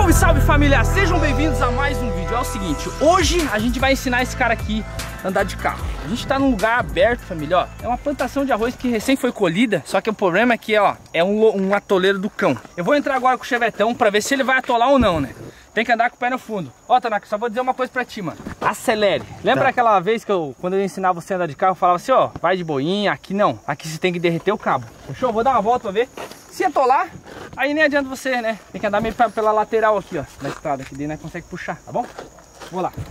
Salve, salve família, sejam bem-vindos a mais um vídeo. É o seguinte, hoje a gente vai ensinar esse cara aqui a andar de carro. A gente tá num lugar aberto, família, ó. É uma plantação de arroz que recém foi colhida, só que o problema é que, ó, é um atoleiro do cão. Eu vou entrar agora com o chevetão pra ver se ele vai atolar ou não, né? Tem que andar com o pé no fundo. Ó, Tanaka, só vou dizer uma coisa pra ti, mano. Acelere. Lembra aquela vez que quando eu ensinava você a andar de carro, eu falava assim, ó, vai de boinha, aqui não. Aqui você tem que derreter o cabo. Fechou? Vou dar uma volta pra ver. Se atolar, aí nem adianta você, né? Tem que andar meio pela lateral aqui, ó, da estrada, que daí nós consegue puxar, tá bom? Vou lá.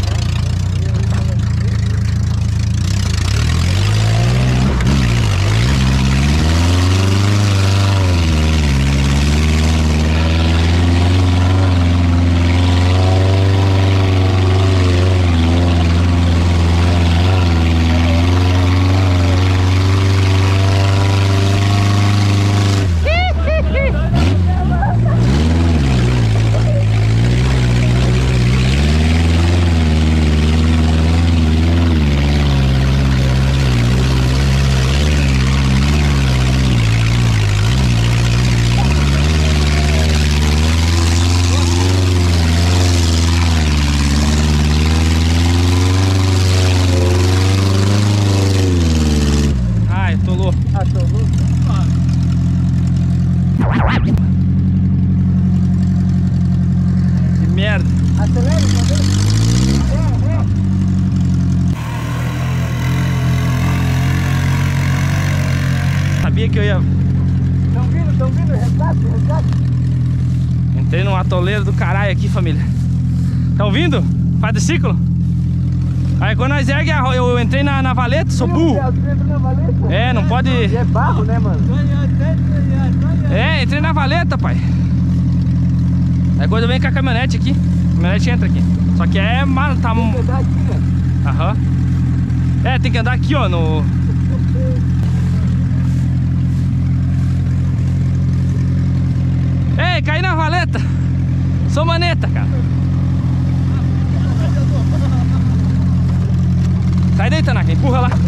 Que merda. Acelere, sabia que eu ia... Tão vindo, resgate. Entrei num atoleiro do caralho aqui, família. Tão vindo? Faz de ciclo? Aí quando nós ergue, eu entrei na valeta, sou burro. É, não pode... É barro, né, mano? É, entrei na valeta, pai. Aí quando eu venho com a caminhonete aqui, a caminhonete entra aqui. Só que é... Tá... Tem que andar aqui, né? Aham. É, tem que andar aqui, ó, no... Ei, caí na valeta. Sou maneta, cara. Sai daí, Tanaka, empurra lá.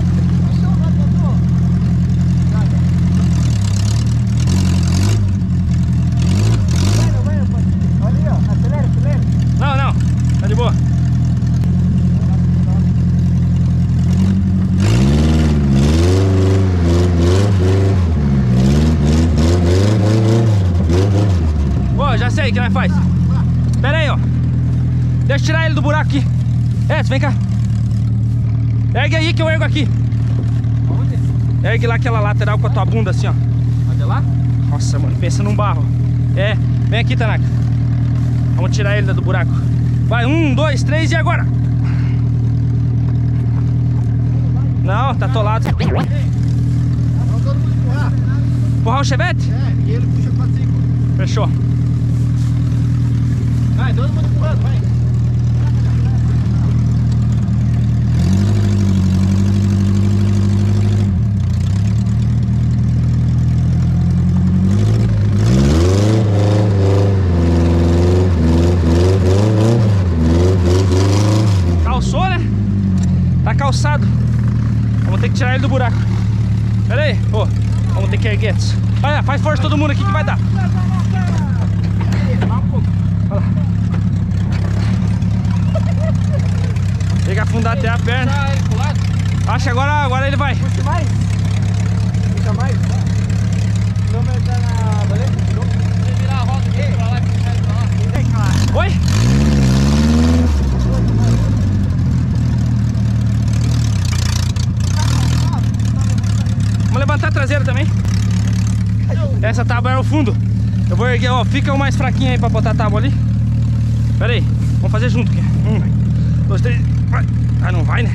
Ali, ó, acelera. Não, tá de boa. Ó, já sei o que nós faz. Pera aí, ó. Deixa eu tirar ele do buraco aqui. Vem cá. Ergue aí que eu ergo aqui. Onde? Ergue lá aquela lateral com a tua bunda assim, ó. Onde é lá? Nossa, mano, pensa num barro. É, vem aqui, Tanaka. Vamos tirar ele do buraco. Vai, 1, 2, 3 e agora? Não, tá atolado. Vamos todo mundo empurrar. Empurrar o chevette? É, e ele puxa pra cima. Fechou. Vai, todo mundo empurrando, vai. Calçado. Vamos ter que tirar ele do buraco. Pera aí, pô. Vamos ter que erguer. Olha, faz força todo mundo aqui que vai dar. Olha lá. Tem que afundar até a perna. Acho que agora ele vai. Puxa mais. Puxa mais. Vamos entrar na valeta. Vamos virar a roda aqui pra lá e pra lá. Oi? Vamos levantar a traseira também. Essa tábua é o fundo. Eu vou erguer, ó, fica o mais fraquinho aí pra botar a tábua ali. Pera aí, vamos fazer junto aqui. 1, 2, 3, vai. Ah, não vai, né?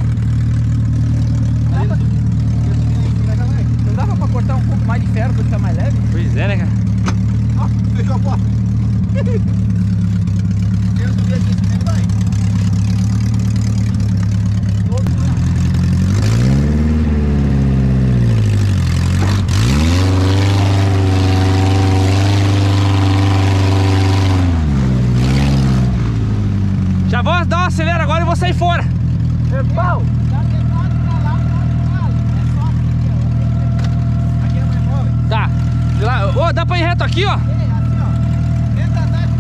Não dava pra cortar um pouco mais de ferro pra ficar mais leve? Pois é, né, cara? Ó, fechou a porta. Eu subi aqui em cima, vai. Já vou dar uma acelera agora e vou sair fora. É pau! Tá. Ô, dá pra ir reto aqui, ó? Assim, ó. Tenta andar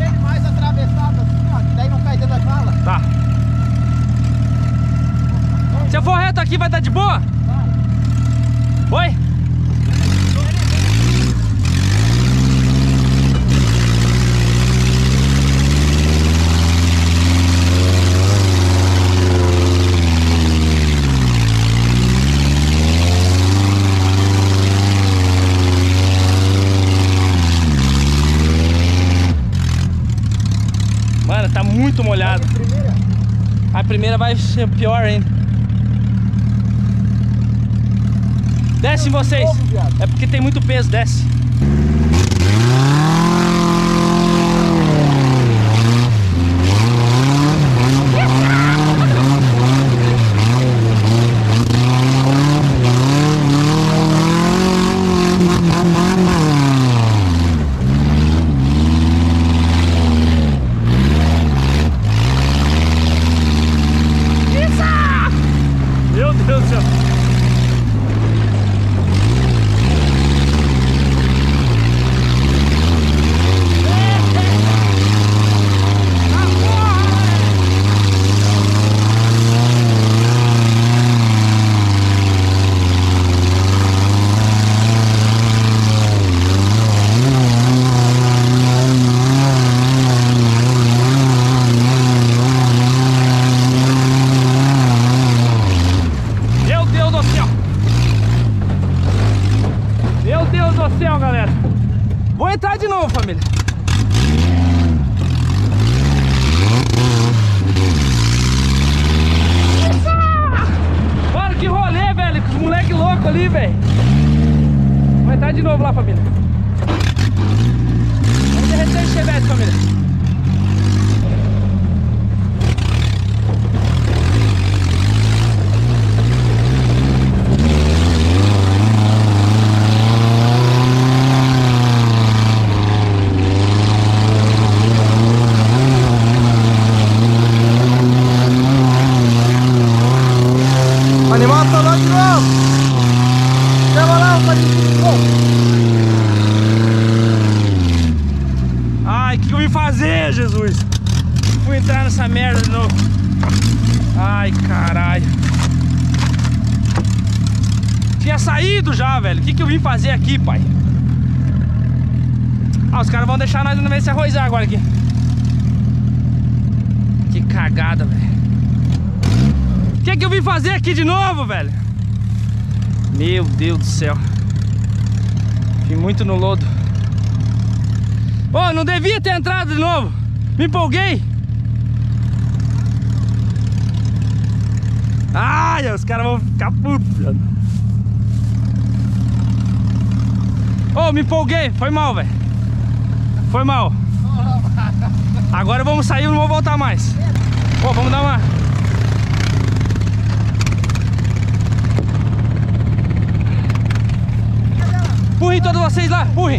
aqui vai estar de boa? Vai. Oi? Mano, tá muito molhado. A primeira vai ser pior ainda. Desce vocês. É porque tem muito peso, desce. Meu Deus do céu. Galera, vou entrar de novo, família. Mano, que rolê, velho, com os moleque louco ali, velho. Vou entrar de novo lá, família. Vamos derreter esse chevette, família. Animal tá lá de novo. Chama lá, Ai, o que eu vim fazer, Jesus? Fui entrar nessa merda de novo. Ai, caralho. Tinha saído já, velho. O que eu vim fazer aqui, pai? Ah, os caras vão deixar nós no meio se arrozar agora aqui. Que cagada, velho. O que eu vim fazer aqui de novo, velho? Meu Deus do céu. Fui muito no lodo. Ô, não devia ter entrado de novo. Me empolguei. Ai, os caras vão ficar putos, velho. Ô, me empolguei. Foi mal, velho. Foi mal. Agora vamos sair e não vou voltar mais. Ô, vamos dar uma... Empurrem todos vocês lá, empurrem.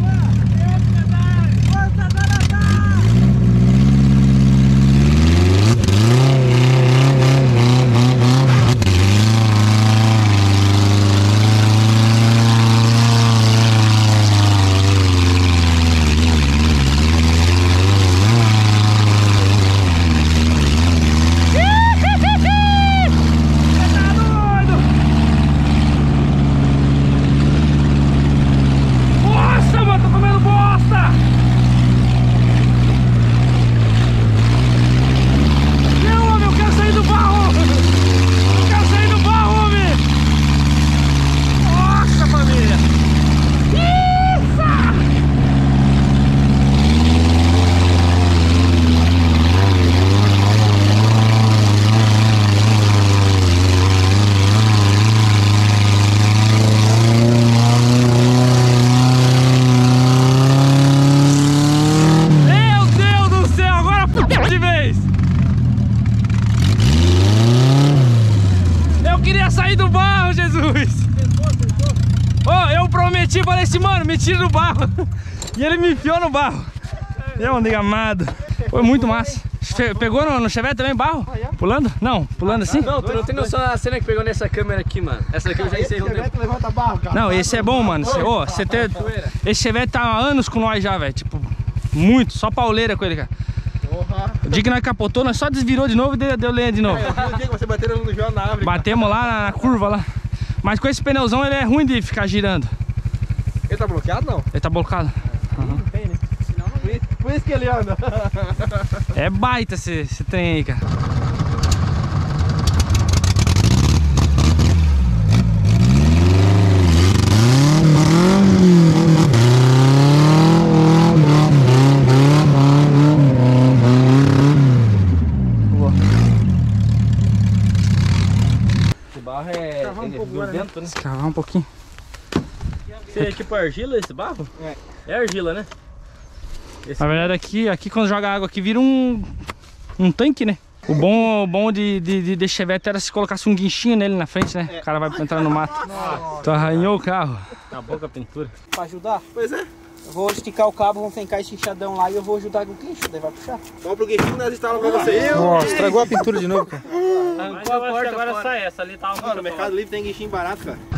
Falei assim, mano, me tira do barro. E ele me enfiou no barro. Meu amigo amado. Foi muito massa. Pegou no chevette também barro? Pulando? Não, pulando assim? Não, tu não tem noção da cena que pegou nessa câmera aqui, mano. Essa aqui eu já encerrei um tempo. Levanta barro, cara. Não, esse é bom, mano. Esse chevette tá há anos com nós já, velho. Tipo, muito. Só pauleira com ele, cara. Porra. O dia que nós capotou, nós só desvirou de novo e deu lenha de novo. Eu vi o dia que você bateu no João na árvore. Batemos lá na curva lá. Mas com esse pneuzão ele é ruim de ficar girando. Ele tá bloqueado, não? Ele tá bloqueado. Não tem, né? Senão não tem. Por isso que ele anda. É baita esse trem aí, cara. Esse barro é grudento, né? Escavar um pouquinho. Você é tipo argila esse barro? É argila, né? Esse Na verdade aqui quando joga água aqui vira um tanque, né? O bom de Chevette era se colocasse um guinchinho nele na frente, né? O cara vai entrar no mato. Tu arranhou o carro. na boca a pintura. Pra ajudar? Pois é. Eu vou esticar o cabo, vamos fincar esse inchadão lá e eu vou ajudar com o guincho, daí vai puxar. Vamos pro guinchinho que nós instalamos pra você. Nossa, estragou a pintura de novo, cara. Arrancou a porta, agora sai essa ali, tava No Mercado Livre tem guinchinho barato, cara.